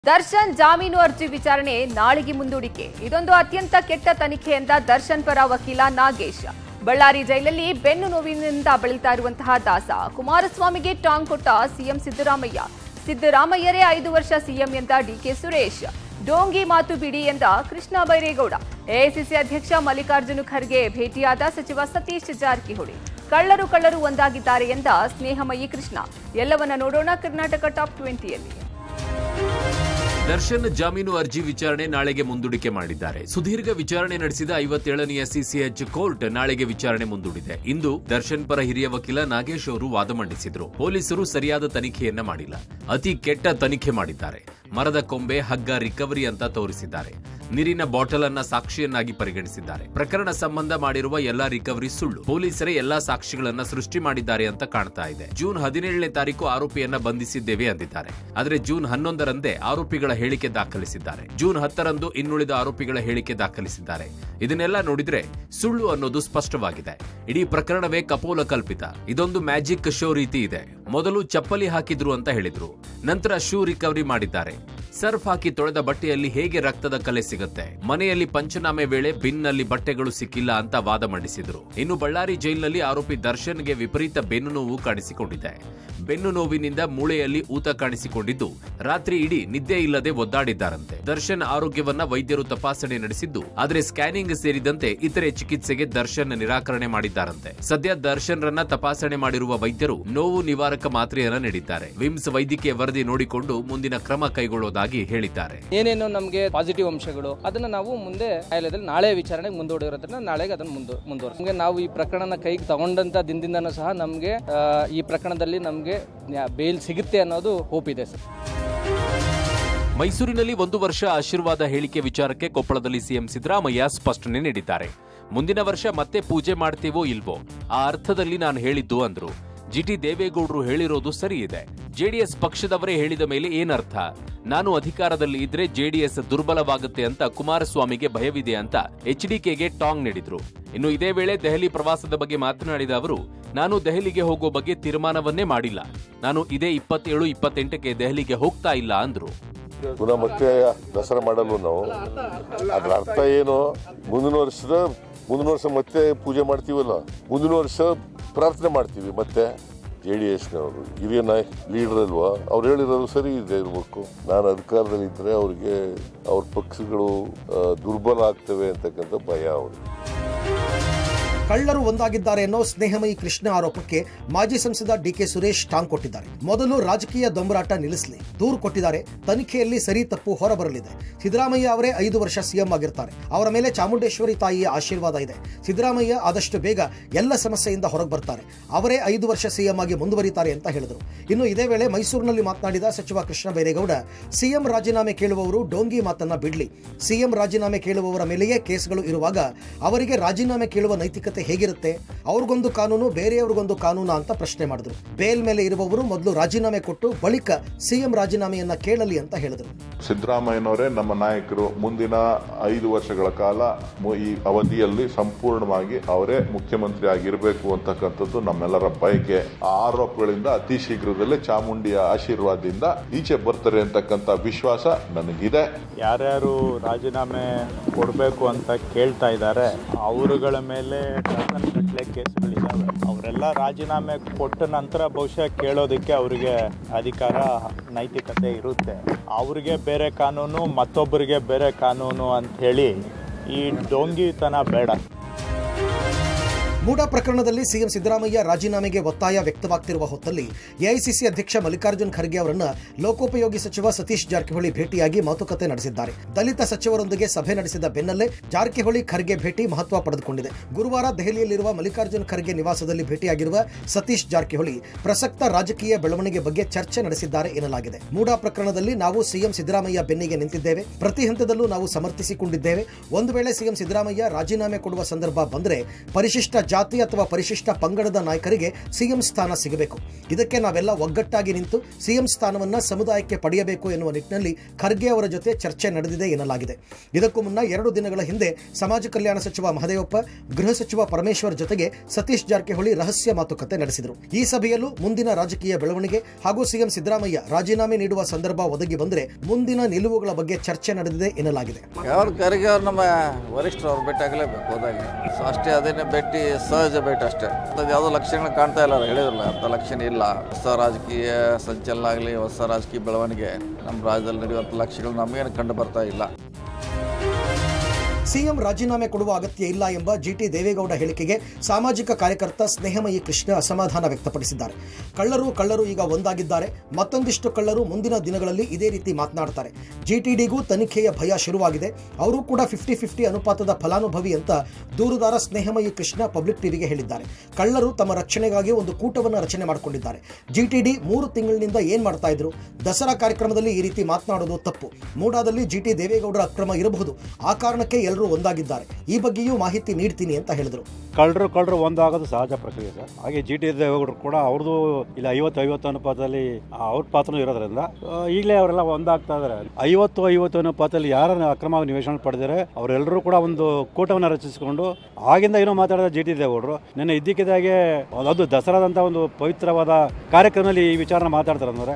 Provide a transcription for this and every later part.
ದರ್ಶನ್ ಜಾಮೀನು ಅರ್ಜಿ ವಿಚಾರಣೆ ನಾಳೆಗೆ ಮುಂದೂಡಿಕೆ. ಇದೊಂದು ಅತ್ಯಂತ ಕೆಟ್ಟ ತನಿಖೆ ಎಂದ ದರ್ಶನ್ ಪರ ವಕೀಲ ನಾಗೇಶ್. ಬಳ್ಳಾರಿ ಜೈಲಲ್ಲಿ ಬೆನ್ನು ನೋವಿನಿಂದ ಬಳಲ್ತಾ ಇರುವಂತಹ ದಾಸ. ಕುಮಾರಸ್ವಾಮಿಗೆ ಟಾಂಗ್ ಕೊಟ್ಟ ಸಿಎಂ ಸಿದ್ದರಾಮಯ್ಯ. ಸಿದ್ದರಾಮಯ್ಯರೇ 5 ವರ್ಷ ಸಿಎಂ ಎಂದ ಡಿಕೆ ಸುರೇಶ್. ಡೋಂಗಿ ಮಾತು ಬಿಡಿ ಎಂದ ಕೃಷ್ಣ ಬೈರೇಗೌಡ. ಎಐಸಿಸಿ ಅಧ್ಯಕ್ಷ ಮಲ್ಲಿಕಾರ್ಜುನ ಖರ್ಗೆ ಭೇಟಿಯಾದ ಸಚಿವ ಸತೀಶ್ ಜಾರಕಿಹೊಳಿ. ಕಳ್ಳರು ಒಂದಾಗಿದ್ದಾರೆ ಎಂದ ಸ್ನೇಹಮಯಿ ಕೃಷ್ಣ. ಎಲ್ಲವನ್ನ ನೋಡೋಣ ಕರ್ನಾಟಕ ಟಾಪ್ 20ಯಲ್ಲಿ. ದರ್ಶನ್ ಜಾಮೀನು ಅರ್ಜಿ ವಿಚಾರಣೆ ನಾಳೆಗೆ ಮುಂದೂಡಿಕೆ ಮಾಡಿದ್ದಾರೆ. ಸುದೀರ್ಘ ವಿಚಾರಣೆ ನಡೆಸಿದ 57ನೇ ಸಿಸಿಎಚ್ ಕೋರ್ಟ್ ನಾಳೆಗೆ ವಿಚಾರಣೆ ಮುಂದೂಡಿದೆ. ಇಂದು ದರ್ಶನ್ ಪರ ಹಿರಿಯ ವಕೀಲ ನಾಗೇಶ್ ಅವರು ವಾದ ಮಂಡಿಸಿದ್ರು. ಪೊಲೀಸರು ಸರಿಯಾದ ತನಿಖೆಯನ್ನ ಮಾಡಿಲ್ಲ, ಅತಿ ಕೆಟ್ಟ ತನಿಖೆ ಮಾಡಿದ್ದಾರೆ. ಮರದ ಕೊಂಬೆ, ಹಗ್ಗ ರಿಕವರಿ ಅಂತ ತೋರಿಸಿದ್ದಾರೆ. ನೀರಿನ ಬಾಟಲ್ ಅನ್ನ ಸಾಕ್ಷಿಯನ್ನಾಗಿ ಪರಿಗಣಿಸಿದ್ದಾರೆ. ಪ್ರಕರಣ ಸಂಬಂಧ ಮಾಡಿರುವ ಎಲ್ಲಾ ರಿಕವರಿ ಸುಳ್ಳು. ಪೊಲೀಸರೇ ಎಲ್ಲಾ ಸಾಕ್ಷಿಗಳನ್ನ ಸೃಷ್ಟಿ ಮಾಡಿದ್ದಾರೆ ಅಂತ ಕಾಣ್ತಾ ಇದೆ. ಜೂನ್ 17ನೇ ತಾರೀಕು ಆರೋಪಿಯನ್ನ ಬಂಧಿಸಿದ್ದೇವೆ ಅಂದಿದ್ದಾರೆ. ಆದರೆ ಜೂನ್ 11ರಂದೇ ಆರೋಪಿಗಳ ಹೇಳಿಕೆ ದಾಖಲಿಸಿದ್ದಾರೆ. ಜೂನ್ 10ರಂದು ಇನ್ನುಳಿದ ಆರೋಪಿಗಳ ಹೇಳಿಕೆ ದಾಖಲಿಸಿದ್ದಾರೆ. ಇದನ್ನೆಲ್ಲ ನೋಡಿದ್ರೆ ಸುಳ್ಳು ಅನ್ನೋದು ಸ್ಪಷ್ಟವಾಗಿದೆ. ಇಡೀ ಪ್ರಕರಣವೇ ಕಪೋಲ ಕಲ್ಪಿತ. ಇದೊಂದು ಮ್ಯಾಜಿಕ್ ಶೋ ರೀತಿ ಇದೆ. ಮೊದಲು ಚಪ್ಪಲಿ ಹಾಕಿದ್ರು ಅಂತ ಹೇಳಿದ್ರು, ನಂತರ ಶೂ ರಿಕವರಿ ಮಾಡಿದ್ದಾರೆ. ಸರ್ಫ್ ಹಾಕಿ ತೊಳೆದ ಬಟ್ಟೆಯಲ್ಲಿ ಹೇಗೆ ರಕ್ತದ ಕಲೆ ಸಿಗುತ್ತೆ? ಮನೆಯಲ್ಲಿ ಪಂಚನಾಮೆ ವೇಳೆ ಬಿನ್ನಲ್ಲಿ ಬಟ್ಟೆಗಳು ಸಿಕ್ಕಿಲ್ಲ ಅಂತ ವಾದ ಮಂಡಿಸಿದ್ರು. ಇನ್ನು ಬಳ್ಳಾರಿ ಜೈಲಿನಲ್ಲಿ ಆರೋಪಿ ದರ್ಶನ್ಗೆ ವಿಪರೀತ ಬೆನ್ನು ನೋವು ಕಾಣಿಸಿಕೊಂಡಿದೆ. ಬೆನ್ನು ನೋವಿನಿಂದ ಮೂಳೆಯಲ್ಲಿ ಊತ ಕಾಣಿಸಿಕೊಂಡಿದ್ದು ರಾತ್ರಿ ಇಡೀ ನಿದ್ದೆ ಇಲ್ಲದೆ ಒದ್ದಾಡಿದ್ದಾರಂತೆ. ದರ್ಶನ್ ಆರೋಗ್ಯವನ್ನ ವೈದ್ಯರು ತಪಾಸಣೆ ನಡೆಸಿದ್ದು, ಆದರೆ ಸ್ಕ್ಯಾನಿಂಗ್ ಸೇರಿದಂತೆ ಇತರೆ ಚಿಕಿತ್ಸೆಗೆ ದರ್ಶನ್ ನಿರಾಕರಣೆ ಮಾಡಿದ್ದಾರಂತೆ. ಸದ್ಯ ದರ್ಶನ್ ರನ್ನ ತಪಾಸಣೆ ಮಾಡಿರುವ ವೈದ್ಯರು ನೋವು ನಿವಾರಕ ಮಾತ್ರೆಯನ್ನ ನೀಡಿದ್ದಾರೆ. ವಿಮ್ಸ್ ವೈದ್ಯಕೀಯ ವರದಿ ನೋಡಿಕೊಂಡು ಮುಂದಿನ ಕ್ರಮ ಕೈಗೊಳ್ಳುವುದಾಗಿ ಹೇಳಿದ್ದಾರೆ. ಏನೇನು ನಮಗೆ ಪಾಸಿಟಿವ್ ಅಂಶಗಳು ಅದನ್ನ ನಾವು ಮುಂದೆ ನ್ಯಾಯಾಲಯದಲ್ಲಿ ನಾಳೆ ವಿಚಾರಣೆಗೆ ಮುಂದೂಡಿರೋದ್ರಿಂದ ನಾಳೆಗೆ ಅದನ್ನು ಮುಂದುವರಿಸಿ ನಾವು ಈ ಪ್ರಕರಣ ಕೈಗೆ ತಗೊಂಡಂತ ದಿನದಿಂದನೂ ಸಹ ನಮಗೆ ಈ ಪ್ರಕರಣದಲ್ಲಿ ನಮಗೆ ಬೇಲ್ ಸಿಗುತ್ತೆ ಅನ್ನೋದು ಹೋಪ್ ಇದೆ ಸರ್. ಮೈಸೂರಿನಲ್ಲಿ 1 ವರ್ಷ ಆಶೀರ್ವಾದ ಹೇಳಿಕೆ ವಿಚಾರಕ್ಕೆ ಕೊಪ್ಪಳದಲ್ಲಿ ಸಿಎಂ ಸಿದ್ದರಾಮಯ್ಯ ಸ್ಪಷ್ಟನೆ ನೀಡಿದ್ದಾರೆ. ಮುಂದಿನ ವರ್ಷ ಮತ್ತೆ ಪೂಜೆ ಮಾಡ್ತೀವೋ ಇಲ್ವೋ ಆ ಅರ್ಥದಲ್ಲಿ ನಾನು ಹೇಳಿದ್ದು ಅಂದ್ರು. ಜಿಟಿ ದೇವೇಗೌಡರು ಹೇಳಿರೋದು ಸರಿ ಇದೆ. ಜೆಡಿಎಸ್ ಪಕ್ಷದವರೇ ಹೇಳಿದ ಮೇಲೆ ಏನರ್ಥ? ನಾನು ಅಧಿಕಾರದಲ್ಲಿ ಇದ್ರೆ ಜೆಡಿಎಸ್ ದುರ್ಬಲವಾಗುತ್ತೆ ಅಂತ ಕುಮಾರಸ್ವಾಮಿಗೆ ಭಯವಿದೆ ಅಂತ ಎಚ್ಡಿಕೆಗೆ ಟಾಂಗ್ ನೀಡಿದ್ರು. ಇನ್ನು ಇದೇ ವೇಳೆ ದೆಹಲಿ ಪ್ರವಾಸದ ಬಗ್ಗೆ ಮಾತನಾಡಿದ ಅವರು, ನಾನು ದೆಹಲಿಗೆ ಹೋಗೋ ಬಗ್ಗೆ ತೀರ್ಮಾನವನ್ನೇ ಮಾಡಿಲ್ಲ. ನಾನು ಇದೇ 27-28ಕ್ಕೆ ದೆಹಲಿಗೆ ಹೋಗ್ತಾ ಇಲ್ಲ ಅಂದ್ರು. ಪುನಃ ಮತ್ತೆ ದಸರಾ ಮಾಡಲು ನಾವು ಅದ್ರ ಅರ್ಥ ಏನು? ಮುಂದಿನ ವರ್ಷ ಮತ್ತೆ ಪೂಜೆ ಮಾಡ್ತೀವಲ್ಲ, ಮುಂದಿನ ವರ್ಷ ಪ್ರಾರ್ಥನೆ ಮಾಡ್ತೀವಿ. ಮತ್ತೆ JDSನವರು ಹಿರಿಯ ಲೀಡರ್ ಅಲ್ವಾ, ಅವ್ರು ಹೇಳಿರೋದು ಸರಿ ಇದೆ ಇರ್ಬೇಕು. ನಾನು ಅಧಿಕಾರದಲ್ಲಿ ಇದ್ರೆ ಅವ್ರಿಗೆ ಅವ್ರ ಪಕ್ಷಗಳು ದುರ್ಬಲ ಆಗ್ತವೆ ಅಂತಕ್ಕಂಥ ಭಯ ಅವ್ರಿಗೆ. ಕಳ್ಳರು ಒಂದಾಗಿದ್ದಾರೆ ಅನ್ನೋ ಸ್ನೇಹಮಯಿ ಕೃಷ್ಣ ಆರೋಪಕ್ಕೆ ಮಾಜಿ ಸಂಸದ ಡಿಕೆ ಸುರೇಶ್ ಟಾಂಗ್ ಕೊಟ್ಟಿದ್ದಾರೆ. ಮೊದಲು ರಾಜಕೀಯ ದೊಂಬರಾಟ ನಿಲ್ಲಿಸಲಿ, ದೂರು ಕೊಟ್ಟಿದ್ದಾರೆ. ತನಿಖೆಯಲ್ಲಿ ಸರಿ ತಪ್ಪು ಹೊರಬರಲಿದೆ. ಸಿದ್ದರಾಮಯ್ಯ ಅವರೇ 5 ವರ್ಷ ಸಿಎಂ ಆಗಿರ್ತಾರೆ. ಅವರ ಮೇಲೆ ಚಾಮುಂಡೇಶ್ವರಿ ತಾಯಿಯ ಆಶೀರ್ವಾದ ಇದೆ. ಸಿದ್ದರಾಮಯ್ಯ ಆದಷ್ಟು ಬೇಗ ಎಲ್ಲ ಸಮಸ್ಯೆಯಿಂದ ಹೊರಗೆ ಬರ್ತಾರೆ. ಅವರೇ 5 ವರ್ಷ ಸಿಎಂ ಆಗಿ ಮುಂದುವರಿತಾರೆ ಅಂತ ಹೇಳಿದರು. ಇನ್ನು ಇದೇ ವೇಳೆ ಮೈಸೂರಿನಲ್ಲಿ ಮಾತನಾಡಿದ ಸಚಿವ ಕೃಷ್ಣ ಬೈರೇಗೌಡ, ಸಿಎಂ ರಾಜೀನಾಮೆ ಕೇಳುವವರು ಡೋಂಗಿ ಮಾತನ್ನ ಬಿಡ್ಲಿ. ಸಿಎಂ ರಾಜೀನಾಮೆ ಕೇಳುವವರ ಮೇಲೆಯೇ ಕೇಸ್ಗಳು ಇರುವಾಗ ಅವರಿಗೆ ರಾಜೀನಾಮೆ ಕೇಳುವ ನೈತಿಕತೆ ಹೇಗಿರುತ್ತೆ? ಅವ್ರಿಗೊಂದು ಕಾನೂನು, ಬೇರೆಯವ್ರಿಗೊಂದು ಕಾನೂನು ಅಂತ ಪ್ರಶ್ನೆ ಮಾಡಿದ್ರು. ಬೇಲ್ ಮೇಲೆ ಇರುವವರು ಮೊದಲು ರಾಜೀನಾಮೆ ಕೊಟ್ಟು ಬಳಿಕ ಸಿಎಂ ರಾಜೀನಾಮೆಯನ್ನ ಕೇಳಲಿ ಅಂತ ಹೇಳಿದ್ರು. ಸಿದ್ದರಾಮಯ್ಯನವರೇ ನಮ್ಮ ನಾಯಕರು. ಮುಂದಿನ 5 ವರ್ಷಗಳ ಕಾಲ ಈ ಅವಧಿಯಲ್ಲಿ ಸಂಪೂರ್ಣವಾಗಿ ಅವರೇ ಮುಖ್ಯಮಂತ್ರಿ ಆಗಿರಬೇಕು ಅಂತಕ್ಕಂಥದ್ದು ನಮ್ಮೆಲ್ಲರ ಬಯಕೆ. ಆ ಆರೋಪಗಳಿಂದ ಅತಿ ಶೀಘ್ರದಲ್ಲೇ ಚಾಮುಂಡಿಯ ಆಶೀರ್ವಾದದಿಂದ ಈಚೆ ಬರ್ತಾರೆ ಅಂತಕ್ಕಂಥ ವಿಶ್ವಾಸ ನನಗಿದೆ. ಯಾರ್ಯಾರು ರಾಜೀನಾಮೆ ಕೊಡಬೇಕು ಅಂತ ಕೇಳ್ತಾ ಇದ್ದಾರೆ ಅವರುಗಳ ಮೇಲೆ ಗಟ್ಟಲೆ ಕೇಸ್ಗಳಿದ್ದಾವೆ. ಅವರೆಲ್ಲ ರಾಜೀನಾಮೆ ಕೊಟ್ಟ ನಂತರ ಬಹುಶಃ ಕೇಳೋದಕ್ಕೆ ಅವರಿಗೆ ಅಧಿಕಾರ, ನೈತಿಕತೆ ಇರುತ್ತೆ. ಅವರಿಗೆ ಬೇರೆ ಕಾನೂನು, ಮತ್ತೊಬ್ಬರಿಗೆ ಬೇರೆ ಕಾನೂನು ಅಂತ ಹೇಳಿ ಈ ಡೋಂಗಿತನ ಬೇಡ. ಮೂಡಾ ಪ್ರಕರಣದಲ್ಲಿ ಸಿಎಂ ಸಿದ್ದರಾಮಯ್ಯ ರಾಜೀನಾಮೆಗೆ ಒತ್ತಾಯ ವ್ಯಕ್ತವಾಗ್ತಿರುವ ಹೊತ್ತಲ್ಲಿ ಎಐಸಿಸಿ ಅಧ್ಯಕ್ಷ ಮಲ್ಲಿಕಾರ್ಜುನ ಖರ್ಗೆ ಅವರನ್ನ ಲೋಕೋಪಯೋಗಿ ಸಚಿವ ಸತೀಶ್ ಜಾರಕಿಹೊಳಿ ಭೇಟಿಯಾಗಿ ಮಾತುಕತೆ ನಡೆಸಿದ್ದಾರೆ. ದಲಿತ ಸಚಿವರೊಂದಿಗೆ ಸಭೆ ನಡೆಸಿದ ಬೆನ್ನಲ್ಲೇ ಜಾರಕಿಹೊಳಿ ಖರ್ಗೆ ಭೇಟಿ ಮಹತ್ವ ಪಡೆದುಕೊಂಡಿದೆ. ಗುರುವಾರ ದೆಹಲಿಯಲ್ಲಿರುವ ಮಲ್ಲಿಕಾರ್ಜುನ ಖರ್ಗೆ ನಿವಾಸದಲ್ಲಿ ಭೇಟಿಯಾಗಿರುವ ಸತೀಶ್ ಜಾರಕಿಹೊಳಿ ಪ್ರಸಕ್ತ ರಾಜಕೀಯ ಬೆಳವಣಿಗೆ ಬಗ್ಗೆ ಚರ್ಚೆ ನಡೆಸಿದ್ದಾರೆ ಎನ್ನಲಾಗಿದೆ. ಮೂಡಾ ಪ್ರಕರಣದಲ್ಲಿ ನಾವು ಸಿಎಂ ಸಿದ್ದರಾಮಯ್ಯ ಬೆನ್ನಿಗೆ ನಿಂತಿದ್ದೇವೆ. ಪ್ರತಿ ಹಂತದಲ್ಲೂ ನಾವು ಸಮರ್ಥಿಸಿಕೊಂಡಿದ್ದೇವೆ. ಒಂದು ವೇಳೆ ಸಿಎಂ ಸಿದ್ದರಾಮಯ್ಯ ರಾಜೀನಾಮೆ ಕೊಡುವ ಸಂದರ್ಭ ಬಂದರೆ ಪರಿಶಿಷ್ಟ ಜಾತಿ ಅಥವಾ ಪರಿಶಿಷ್ಟ ಪಂಗಡದ ನಾಯಕರಿಗೆ ಸಿಎಂ ಸ್ಥಾನ ಸಿಗಬೇಕು. ಇದಕ್ಕೆ ನಾವೆಲ್ಲ ಒಗ್ಗಟ್ಟಾಗಿ ನಿಂತು ಸಿಎಂ ಸ್ಥಾನವನ್ನ ಸಮುದಾಯಕ್ಕೆ ಪಡೆಯಬೇಕು ಎನ್ನುವ ನಿಟ್ಟಿನಲ್ಲಿ ಖರ್ಗೆ ಅವರ ಜೊತೆ ಚರ್ಚೆ ನಡೆದಿದೆ ಎನ್ನಲಾಗಿದೆ. ಇದಕ್ಕೂ ಮುನ್ನ 2 ದಿನಗಳ ಹಿಂದೆ ಸಮಾಜ ಕಲ್ಯಾಣ ಸಚಿವ ಮಹದೇವಪ್ಪ, ಗೃಹ ಸಚಿವ ಪರಮೇಶ್ವರ್ ಜೊತೆಗೆ ಸತೀಶ್ ಜಾರಕಿಹೊಳಿ ರಹಸ್ಯ ಮಾತುಕತೆ ನಡೆಸಿದರು. ಈ ಸಭೆಯಲ್ಲೂ ಮುಂದಿನ ರಾಜಕೀಯ ಬೆಳವಣಿಗೆ ಹಾಗೂ ಸಿಎಂ ಸಿದ್ದರಾಮಯ್ಯ ರಾಜೀನಾಮೆ ನೀಡುವ ಸಂದರ್ಭ ಒದಗಿ ಬಂದರೆ ಮುಂದಿನ ನಿಲುವುಗಳ ಬಗ್ಗೆ ಚರ್ಚೆ ನಡೆದಿದೆ ಎನ್ನಲಾಗಿದೆ. ಖರ್ಗೆ ಅವರು ನಮ್ಮ ವರಿಷ್ಠರು ಅವ್ರು ಭೇಟಿ ಆಗಲೇಬೇಕು ಹೋದಾಗ ಅಷ್ಟೇ, ಅದೇನೇ ಭೇಟಿ ಸಹಜ ಭೇಟಿ ಅಷ್ಟೇ. ಯಾವುದೋ ಲಕ್ಷಣಗಳು ಕಾಣ್ತಾ ಇಲ್ಲ, ಹೇಳಿದ್ರಲ್ಲ ಅಂತ ಲಕ್ಷಣ ಇಲ್ಲ. ಹೊಸ ರಾಜಕೀಯ ಸಂಚಲನ ಆಗಲಿ, ಹೊಸ ರಾಜಕೀಯ ಬೆಳವಣಿಗೆ ನಮ್ಮ ರಾಜ್ಯದಲ್ಲಿ ನಡೆಯುವಂಥ ಲಕ್ಷಣಗಳು ನಮಗೇನು ಕಂಡು ಬರ್ತಾ ಇಲ್ಲ. ಸಿಎಂ ರಾಜೀನಾಮೆ ಕೊಡುವ ಅಗತ್ಯ ಇಲ್ಲ ಎಂಬ ಜಿಟಿ ದೇವೇಗೌಡ ಹೇಳಿಕೆಗೆ ಸಾಮಾಜಿಕ ಕಾರ್ಯಕರ್ತ ಸ್ನೇಹಮಯಿ ಕೃಷ್ಣ ಅಸಮಾಧಾನ ವ್ಯಕ್ತಪಡಿಸಿದ್ದಾರೆ. ಕಳ್ಳರು ಈಗ ಒಂದಾಗಿದ್ದಾರೆ, ಮತ್ತೊಂದಿಷ್ಟು ಕಳ್ಳರು ಮುಂದಿನ ದಿನಗಳಲ್ಲಿ ಇದೇ ರೀತಿ ಮಾತನಾಡ್ತಾರೆ. ಜಿಟಿಡಿಗೂ ತನಿಖೆಯ ಭಯ ಶುರುವಾಗಿದೆ, ಅವರು ಕೂಡ 50-50 ಅನುಪಾತದ ಫಲಾನುಭವಿ ಅಂತ ದೂರುದಾರ ಸ್ನೇಹಮಯಿ ಕೃಷ್ಣ ಪಬ್ಲಿಕ್ ಟಿವಿಗೆ ಹೇಳಿದ್ದಾರೆ. ಕಳ್ಳರು ತಮ್ಮ ರಕ್ಷಣೆಗಾಗಿ ಒಂದು ಕೂಟವನ್ನು ರಚನೆ ಮಾಡಿಕೊಂಡಿದ್ದಾರೆ. ಜಿಟಿಡಿ 3 ತಿಂಗಳಿನಿಂದ ಏನ್ ಮಾಡ್ತಾ ಇದ್ರು? ದಸರಾ ಕಾರ್ಯಕ್ರಮದಲ್ಲಿ ಈ ರೀತಿ ಮಾತನಾಡೋದು ತಪ್ಪು. ಮೂಡಾದಲ್ಲಿ ಜಿಟಿ ದೇವೇಗೌಡರ ಅಕ್ರಮ ಇರಬಹುದು, ಆ ಕಾರಣಕ್ಕೆ ಎಲ್ಲರೂ ಒಂದಾಗಿದ್ದಾರೆ. ಈ ಬಗ್ಗೆಯೂ ಮಾಹಿತಿ ನೀಡ್ತೀನಿ ಅಂತ ಹೇಳಿದರು. ಕಳ್ಳರು ಒಂದಾಗೋದು ಸಹಜ ಪ್ರಕ್ರಿಯೆ ಸರ್. ಹಾಗೆ ಜಿಟಿ ದೇವೇಗೌಡರು ಕೂಡ ಅವ್ರದ್ದು ಇಲ್ಲ 50-50 ಅನುಪಾತದಲ್ಲಿ ಅವ್ರ ಪಾತ್ರನೂ ಇರೋದ್ರಿಂದ ಈಗಲೇ ಅವರೆಲ್ಲ ಒಂದಾಗ್ತಾ ಇದ್ದಾರೆ. 50-50 ಅನುಪಾತದಲ್ಲಿ ಯಾರನ್ನ ಅಕ್ರಮ ನಿವೇಶನ ಪಡೆದರೆ ಅವರೆಲ್ಲರೂ ಕೂಡ ಒಂದು ಕೂಟವನ್ನು ರಚಿಸಿಕೊಂಡು ಆಗಿಂದ ಏನೋ ಮಾತಾಡಿದ ಜಿಟಿ ದೇವೇಗೌಡರು ನಿನ್ನೆ ಇದ್ದಕ್ಕಿದ್ದಾಗೆ ಅದು ದಸರಾದಂಥ ಒಂದು ಪವಿತ್ರವಾದ ಕಾರ್ಯಕ್ರಮದಲ್ಲಿ ಈ ವಿಚಾರನ ಮಾತಾಡ್ತಾರೆ. ಅಂದರೆ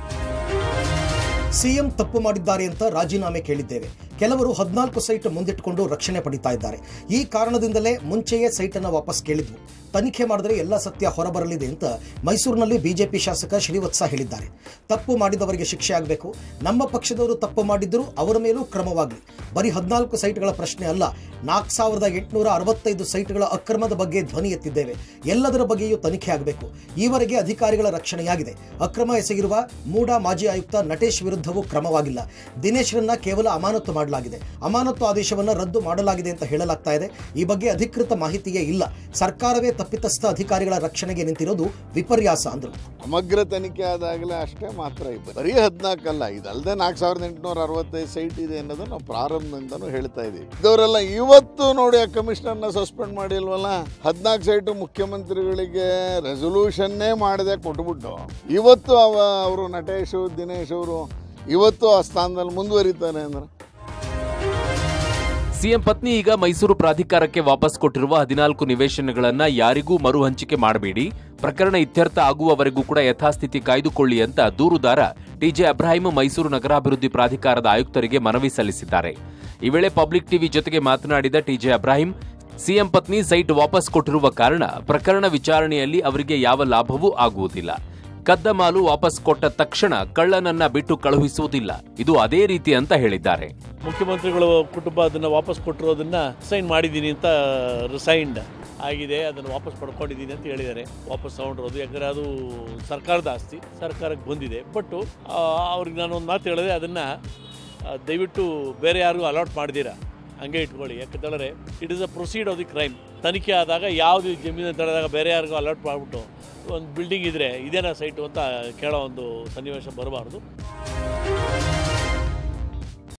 ಸಿಎಂ ತಪ್ಪು ಮಾಡಿದ್ದಾರೆ ಅಂತ ರಾಜೀನಾಮೆ ಕೇಳಿದ್ದೇವೆ. ಕೆಲವರು 14 ಸೈಟ್ ಮುಂದಿಟ್ಟುಕೊಂಡು ರಕ್ಷಣೆ ಪಡಿತಾ ಇದ್ದಾರೆ. ಈ ಕಾರಣದಿಂದಲೇ ಮುಂಚೆಯೇ ಸೈಟ್ ಅನ್ನು ವಾಪಸ್ ಕೇಳಿದ್ವು. ತನಿಖೆ ಮಾಡಿದರೆ ಎಲ್ಲ ಸತ್ಯ ಹೊರಬರಲಿದೆ ಅಂತ ಮೈಸೂರಿನಲ್ಲಿ ಬಿಜೆಪಿ ಶಾಸಕ ಶ್ರೀವತ್ಸ ಹೇಳಿದ್ದಾರೆ. ತಪ್ಪು ಮಾಡಿದವರಿಗೆ ಶಿಕ್ಷೆ ಆಗಬೇಕು. ನಮ್ಮ ಪಕ್ಷದವರು ತಪ್ಪು ಮಾಡಿದ್ದರೂ ಅವರ ಮೇಲೂ ಕ್ರಮವಾಗಲಿ. ಬರೀ 14 ಸೈಟ್ಗಳ ಪ್ರಶ್ನೆ ಅಲ್ಲ, 4865 ಸೈಟ್ಗಳ ಅಕ್ರಮದ ಬಗ್ಗೆ ಧ್ವನಿ ಎತ್ತಿದ್ದೇವೆ. ಎಲ್ಲದರ ಬಗ್ಗೆಯೂ ತನಿಖೆ ಆಗಬೇಕು. ಈವರೆಗೆ ಅಧಿಕಾರಿಗಳ ರಕ್ಷಣೆಯಾಗಿದೆ. ಅಕ್ರಮ ಎಸಗಿರುವ ಮೂಡಾ ಮಾಜಿ ಆಯುಕ್ತ ನಟೇಶ್ ವಿರುದ್ಧವೂ ಕ್ರಮವಾಗಿಲ್ಲ. ದಿನೇಶ್ರನ್ನ ಕೇವಲ ಅಮಾನತು ಮಾಡಲಾಗಿದೆ. ಅಮಾನತು ಆದೇಶವನ್ನು ರದ್ದು ಮಾಡಲಾಗಿದೆ ಅಂತ ಹೇಳಲಾಗ್ತಾ ಇದೆ. ಈ ಬಗ್ಗೆ ಅಧಿಕೃತ ಮಾಹಿತಿಯೇ ಇಲ್ಲ. ಸರ್ಕಾರವೇ ತಪ್ಪಿತಸ್ಥ ಅಧಿಕಾರಿಗಳ ರಕ್ಷಣೆಗೆ ನಿಂತಿರೋದು ವಿಪರ್ಯಾಸ ಅಂದರು. ಸಮಗ್ರ ತನಿಖೆ ಆದಾಗಲೇ ಅಷ್ಟೇ ಮಾತ್ರ ಬರೀ 14 ಅಲ್ಲ, ಇದಲ್ಲದೆ 4865 ಸೈಟ್ ಇದೆ ಅನ್ನೋದು ನಾವು ಪ್ರಾರಂಭದಿಂದನೂ ಹೇಳ್ತಾ ಇದ್ದೀವಿ. ಇದವರೆಲ್ಲ ಇವತ್ತು ನೋಡಿ ಆ ಕಮಿಷನರ್ನ ಸಸ್ಪೆಂಡ್ ಮಾಡಿಲ್ವಲ್ಲ, 14 ಸೈಟು ಮುಖ್ಯಮಂತ್ರಿಗಳಿಗೆ ರೆಸೊಲ್ಯೂಷನ್ನೇ ಮಾಡದೆ ಕೊಟ್ಬಿಟ್ಟು ಇವತ್ತು ಅವರು ನಟೇಶ್ ದಿನೇಶ್ ಅವರು ಇವತ್ತು ಆ ಸ್ಥಾನದಲ್ಲಿ ಮುಂದುವರಿತಾರೆ ಅಂದ್ರೆ. ಸಿಎಂ ಪತ್ನಿ ಈಗ ಮೈಸೂರು ಪ್ರಾಧಿಕಾರಕ್ಕೆ ವಾಪಸ್ ಕೊಟ್ಟಿರುವ 14 ನಿವೇಶನಗಳನ್ನ ಯಾರಿಗೂ ಮರು ಹಂಚಿಕೆ ಮಾಡಬೇಡಿ, ಪ್ರಕರಣ ಇತ್ಯರ್ಥ ಆಗುವವರೆಗೂ ಕೂಡ ಯಥಾಸ್ಥಿತಿ ಕಾಯ್ದುಕೊಳ್ಳಿ ಅಂತ ದೂರುದಾರ ಟಿಜೆ ಅಬ್ರಾಹಿಂ ಮೈಸೂರು ನಗರಾಭಿವೃದ್ಧಿ ಪ್ರಾಧಿಕಾರದ ಆಯುಕ್ತರಿಗೆ ಮನವಿ ಸಲ್ಲಿಸಿದ್ದಾರೆ. ಈ ವೇಳೆ ಪಬ್ಲಿಕ್ ಟಿವಿ ಜೊತೆಗೆ ಮಾತನಾಡಿದ ಟಿಜೆ ಅಬ್ರಾಹಿಂ, ಸಿಎಂ ಪತ್ನಿ ಸೈಟ್ ವಾಪಸ್ ಕೊಟ್ಟಿರುವ ಕಾರಣ ಪ್ರಕರಣ ವಿಚಾರಣೆಯಲ್ಲಿ ಅವರಿಗೆ ಯಾವ ಲಾಭವೂ ಆಗುವುದಿಲ್ಲ. ಕದ್ದ ಮಾಲು ವಾಪಸ್ ಕೊಟ್ಟ ತಕ್ಷಣ ಕಳ್ಳನನ್ನ ಬಿಟ್ಟು ಕಳುಹಿಸುವುದಿಲ್ಲ, ಇದು ಅದೇ ರೀತಿ ಅಂತ ಹೇಳಿದ್ದಾರೆ. ಮುಖ್ಯಮಂತ್ರಿಗಳು ಕುಟುಂಬ ಅದನ್ನು ವಾಪಸ್ ಕೊಟ್ಟಿರೋದನ್ನ ಸೈನ್ ಮಾಡಿದ್ದೀನಿ ಅಂತ ರಿಸೈನ್ಡ್ ಆಗಿದೆ, ಅದನ್ನು ವಾಪಸ್ ಪಡ್ಕೊಂಡಿದ್ದೀನಿ ಅಂತ ಹೇಳಿದ್ದಾರೆ. ವಾಪಸ್ ತಗೊಂಡಿರೋದು ಯಾಕಂದರೆ ಅದು ಸರ್ಕಾರದ ಆಸ್ತಿ, ಸರ್ಕಾರಕ್ಕೆ ಬಂದಿದೆ. ಬಟ್ ಅವ್ರಿಗೆ ನಾನು ಒಂದು ಮಾತು ಹೇಳಿದೆ, ಅದನ್ನು ದಯವಿಟ್ಟು ಬೇರೆ ಯಾರಿಗೂ ಅಲಾಟ್ ಮಾಡಿದ್ದೀರಾ, ಹಂಗೆ ಇಟ್ಕೊಳ್ಳಿ. ಯಾಕಂತೇಳಿದ್ರೆ it is a proceed of the crime. ತನಿಖೆ ಆದಾಗ ಯಾವುದು ಜಮೀನು ತಡೆದಾಗ ಬೇರೆ ಯಾರಿಗೂ ಅಲಾಟ್ ಮಾಡಿಬಿಟ್ಟು ಒಂದು ಬಿಲ್ಡಿಂಗ್ ಇದ್ದರೆ ಇದೇನಾ ಸೈಟು ಅಂತ ಕೇಳೋ ಒಂದು ಸನ್ನಿವೇಶ ಬರಬಾರ್ದು.